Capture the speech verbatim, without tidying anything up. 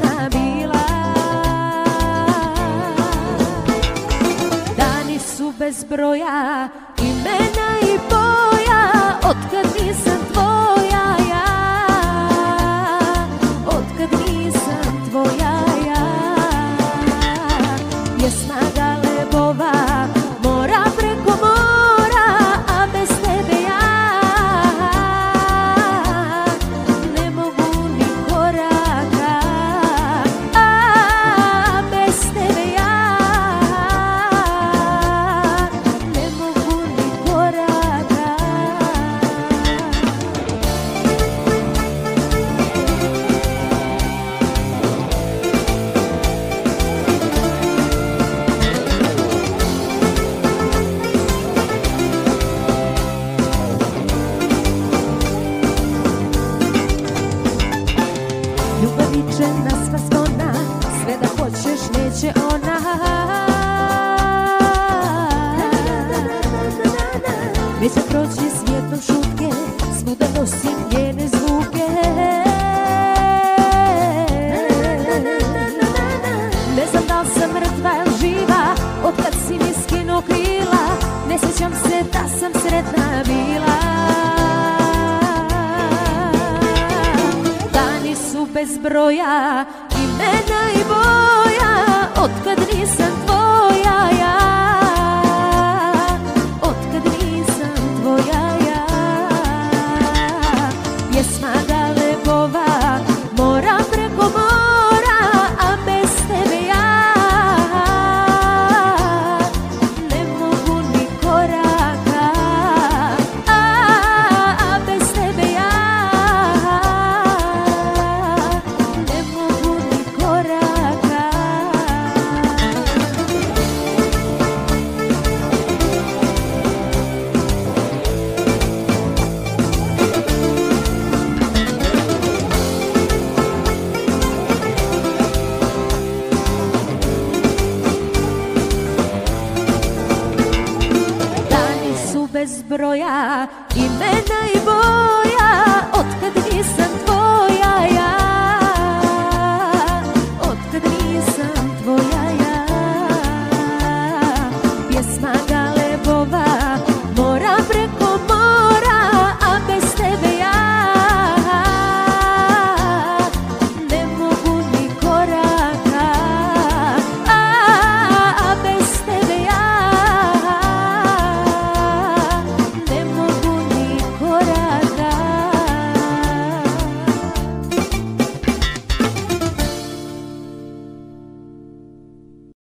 sretna bila. Dani su bez broja, imena i boja, otkad nisam tvoja ja, otkad nisam tvoja ja. Pjesma Galebova, mora preko mora, a bez tebe ja ne mogu ni koraka, a bez tebe ja ne mogu ni koraka. Ljubavičena sva sklona, sve da hoćeš neće ona. Neće proći svijetom šutke, svuda nosim njene zvuke. Ne znam da li sam mrtva ili živa, otkad si mi skinuo krila, ne sjećam se da sam sretna bila. Bez broja, imena i boja, otkad nisam tvoja ja, otkad nisam tvoja ja. Pjesma Galebova, mora preko mora, a bez tebe ja ne mogu ni koraka, a bez tebe ja bez broja, imena i